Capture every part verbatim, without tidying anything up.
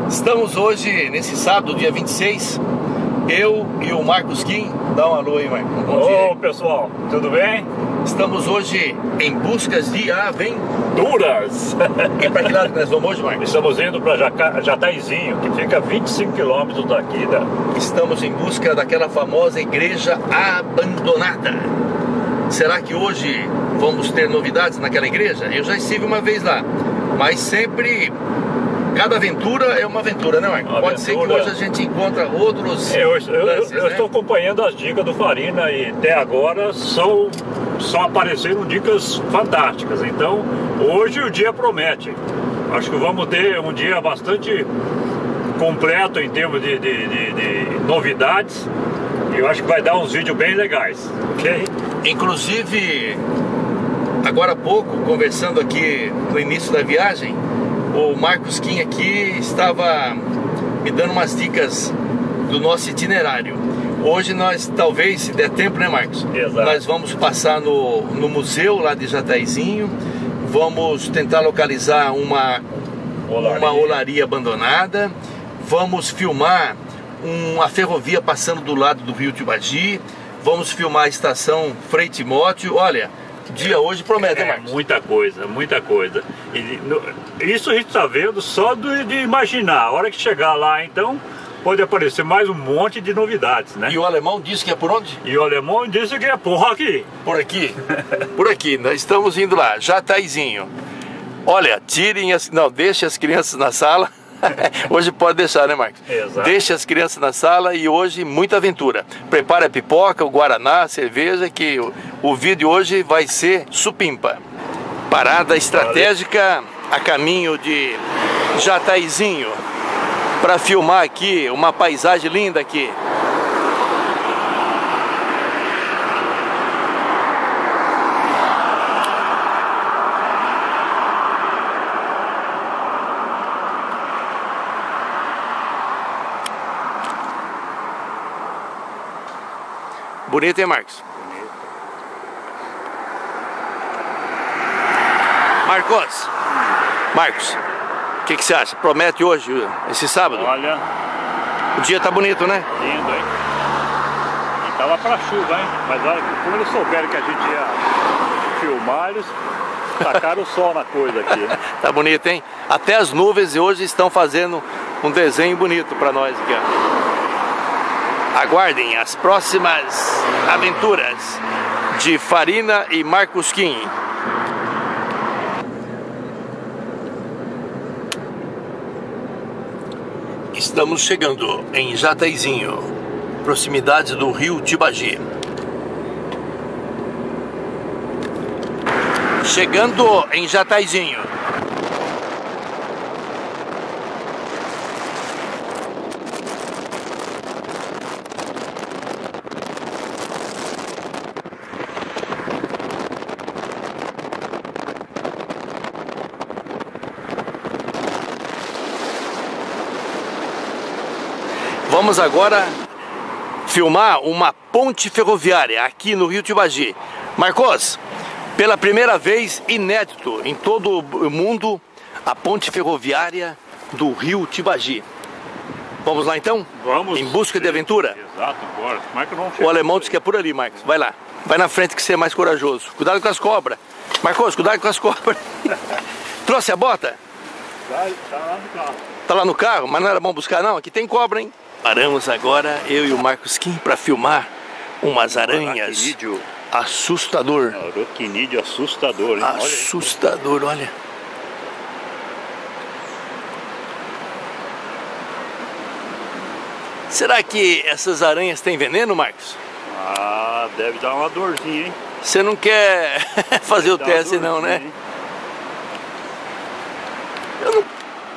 Estamos hoje, nesse sábado, dia vinte e seis, eu e o Marcos Kim. Dá um alô aí, Marcos. Um bom dia. Ô, pessoal, tudo bem? Estamos hoje em busca de aventuras. E para que lado que nós vamos hoje, Marcos? Estamos indo para Jataizinho, que fica a vinte e cinco quilômetros daqui. Da... Estamos em busca daquela famosa igreja abandonada. Será que hoje vamos ter novidades naquela igreja? Eu já estive uma vez lá, mas sempre... Cada aventura é uma aventura, né, Marcos? Pode aventura... ser que hoje a gente encontre outros Eu, eu, lances, eu, eu né? estou acompanhando as dicas do Farina e até agora são, só apareceram dicas fantásticas. Então, hoje o dia promete. Acho que vamos ter um dia bastante completo em termos de, de, de, de novidades. E eu acho que vai dar uns vídeos bem legais, ok? Inclusive, agora há pouco, conversando aqui no início da viagem, o Marcos Kim aqui estava me dando umas dicas do nosso itinerário. Hoje nós, talvez, se der tempo, né, Marcos? Exato. Nós vamos passar no, no museu lá de Jataizinho, vamos tentar localizar uma olaria. uma olaria abandonada, vamos filmar uma ferrovia passando do lado do rio Tibagi, vamos filmar a estação Frei Timóteo. Olha, o dia hoje promete, é, né, Marcos? Muita coisa, muita coisa. E, no, isso a gente está vendo só de, de imaginar. A hora que chegar lá, então, pode aparecer mais um monte de novidades, né? E o alemão disse que é por onde? E o alemão disse que é por aqui. Por aqui? Por aqui, nós estamos indo lá, Jataizinho. Olha, tirem as... Não, deixem as crianças na sala. Hoje pode deixar, né, Marcos? Exato. Deixe as crianças na sala e hoje muita aventura. Prepare a pipoca, o guaraná, a cerveja, que o, o vídeo hoje vai ser supimpa. Parada estratégica a caminho de Jataizinho para filmar aqui uma paisagem linda aqui. Bonito, hein, Marcos? Bonito. Marcos, Marcos, o que, que você acha? Promete hoje, esse sábado? Olha, o dia tá bonito, né? lindo, hein? E tava pra chuva, hein? Mas olha, como eles souberam que a gente ia filmar, eles tacaram o sol na coisa aqui, né? Tá bonito, hein? Até as nuvens hoje estão fazendo um desenho bonito pra nós aqui, ó. Aguardem as próximas aventuras de Farina e Marcos Kim. Estamos chegando em Jataizinho, proximidades do rio Tibagi. Chegando em Jataizinho. Vamos agora filmar uma ponte ferroviária aqui no rio Tibagi. Marcos, pela primeira vez, inédito em todo o mundo, a ponte ferroviária do rio Tibagi. Vamos lá então? Vamos. Em busca de aventura? Exato, bora. Marcos não O alemão disse que é por ali, Marcos. Vai lá. Vai na frente que você é mais corajoso. Cuidado com as cobras. Marcos, cuidado com as cobras. Trouxe a bota? Tá, tá lá no carro. Tá lá no carro? Mas não era bom buscar não? Aqui tem cobra, hein? Paramos agora, eu e o Marcos Kim, para filmar umas aranhas. Aracnídeo. Assustador. Aracnídeo assustador, hein? Assustador, olha. Será que essas aranhas têm veneno, Marcos? Ah, deve dar uma dorzinha, hein? Você não quer fazer o teste não, né? Hein? Eu não...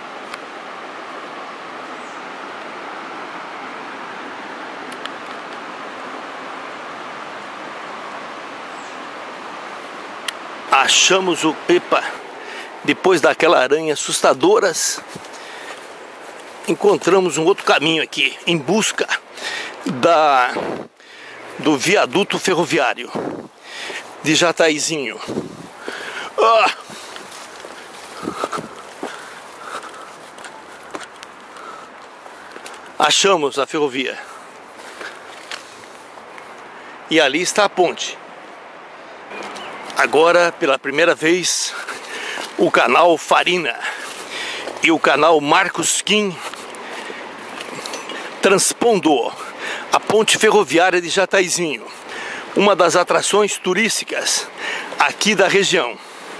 Achamos o Pepa. Depois daquela aranha assustadoras, encontramos um outro caminho aqui, em busca da, do viaduto ferroviário de Jataizinho. Ah! Achamos a ferrovia. E ali está a ponte. Agora, pela primeira vez, o canal Farina e o canal Marcos Kim transpondo a ponte ferroviária de Jataizinho, uma das atrações turísticas aqui da região.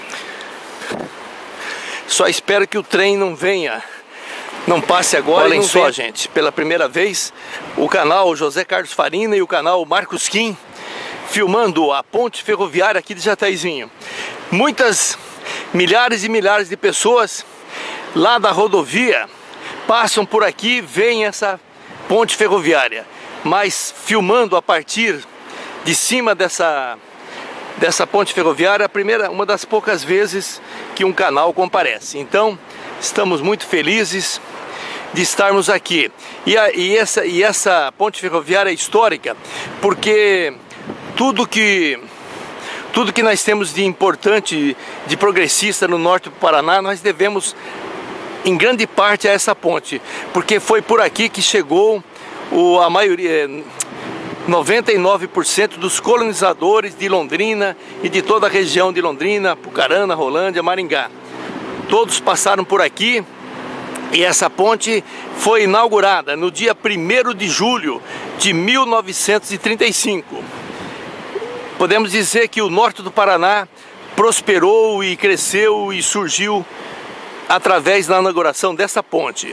Só espero que o trem não venha, não passe agora. Olhem só, venha. Gente, pela primeira vez o canal José Carlos Farina e o canal Marcos Kim filmando a ponte ferroviária aqui de Jataizinho. Muitas, milhares e milhares de pessoas lá da rodovia passam por aqui, veem essa ponte ferroviária, mas filmando a partir de cima dessa dessa ponte ferroviária, a primeira, uma das poucas vezes que um canal comparece. Então, estamos muito felizes de estarmos aqui. E, a, e, essa, e essa ponte ferroviária é histórica, porque tudo que, tudo que nós temos de importante, de progressista no norte do Paraná, nós devemos, em grande parte, a essa ponte, porque foi por aqui que chegou o, a maioria... noventa e nove por cento dos colonizadores de Londrina e de toda a região de Londrina, Pucarana, Rolândia, Maringá. Todos passaram por aqui e essa ponte foi inaugurada no dia primeiro de julho de mil novecentos e trinta e cinco. Podemos dizer que o norte do Paraná prosperou e cresceu e surgiu através da inauguração dessa ponte.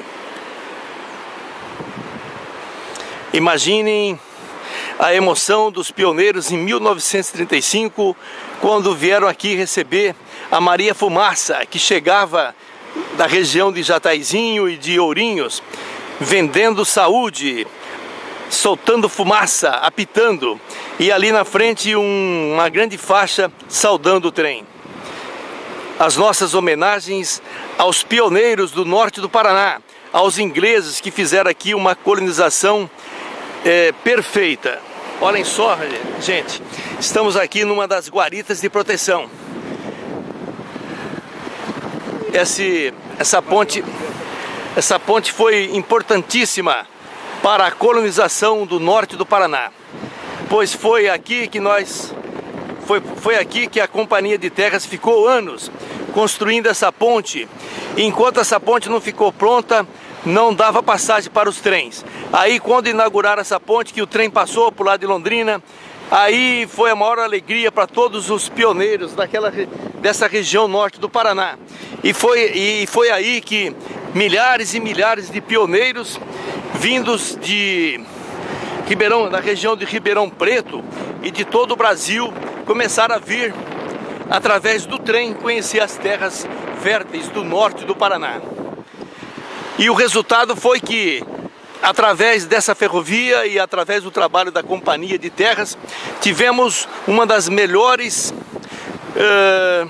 Imaginem a emoção dos pioneiros em mil novecentos e trinta e cinco, quando vieram aqui receber a Maria Fumaça, que chegava da região de Jataizinho e de Ourinhos, vendendo saúde, soltando fumaça, apitando, e ali na frente um, uma grande faixa saudando o trem. As nossas homenagens aos pioneiros do norte do Paraná, aos ingleses que fizeram aqui uma colonização É, perfeita. Olhem só, gente, estamos aqui numa das guaritas de proteção. Esse, essa ponte, essa ponte foi importantíssima para a colonização do norte do Paraná, pois foi aqui que nós, foi, foi aqui que a Companhia de Terras ficou anos construindo essa ponte. E enquanto essa ponte não ficou pronta, não dava passagem para os trens. Aí quando inauguraram essa ponte, que o trem passou por lá de Londrina, aí foi a maior alegria para todos os pioneiros daquela, dessa região norte do Paraná. E foi, e foi aí que milhares e milhares de pioneiros vindos de Ribeirão, da região de Ribeirão Preto e de todo o Brasil começaram a vir através do trem conhecer as terras férteis do norte do Paraná. E o resultado foi que, através dessa ferrovia e através do trabalho da Companhia de Terras, tivemos uma das melhores, uh,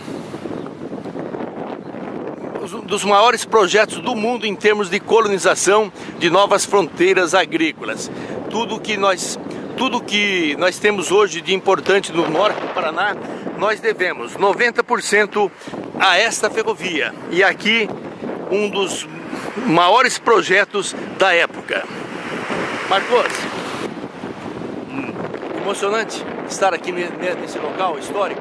dos maiores projetos do mundo em termos de colonização de novas fronteiras agrícolas. Tudo que nós, tudo que nós temos hoje de importante no norte do Paraná, nós devemos noventa por cento a esta ferrovia. E aqui, um dos maiores projetos da época. Marcos, hum. emocionante estar aqui nesse local histórico.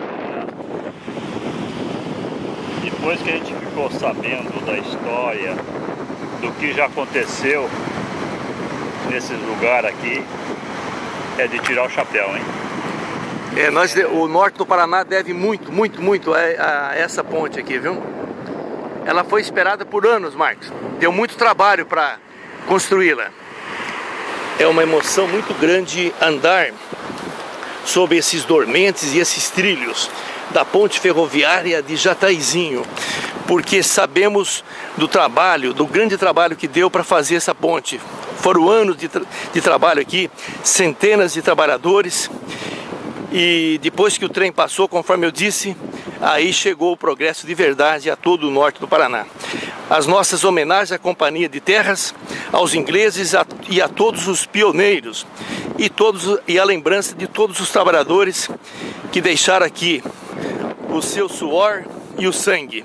Depois que a gente ficou sabendo da história, do que já aconteceu nesse lugar aqui, é de tirar o chapéu, hein? É, nós, o norte do Paraná deve muito, muito, muito a, a essa ponte aqui, viu? Ela foi esperada por anos, Marcos. Deu muito trabalho para construí-la. É uma emoção muito grande andar sobre esses dormentes e esses trilhos da ponte ferroviária de Jataizinho, porque sabemos do trabalho, do grande trabalho que deu para fazer essa ponte. Foram anos de, tra de trabalho aqui, centenas de trabalhadores. E depois que o trem passou, conforme eu disse, aí chegou o progresso de verdade a todo o norte do Paraná. As nossas homenagens à Companhia de Terras, aos ingleses a, e a todos os pioneiros, e, todos, e a lembrança de todos os trabalhadores que deixaram aqui o seu suor e o sangue.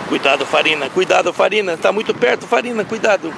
Cuidado, Farina, cuidado, Farina, está muito perto, Farina, cuidado.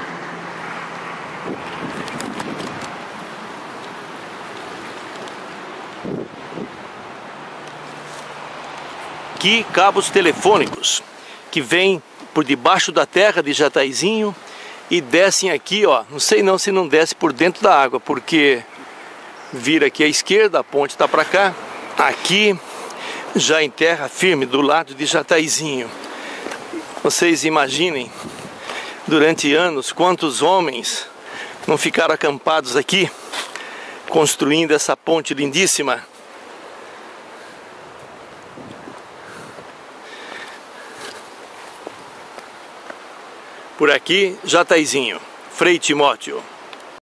Aqui, cabos telefônicos que vêm por debaixo da terra de Jataizinho e descem aqui, ó. Não sei não se não desce por dentro da água, porque vira aqui à esquerda, a ponte está para cá. Aqui, já em terra firme, do lado de Jataizinho. Vocês imaginem, durante anos, quantos homens não ficaram acampados aqui, construindo essa ponte lindíssima. Por aqui, Jataizinho, Frei Timóteo.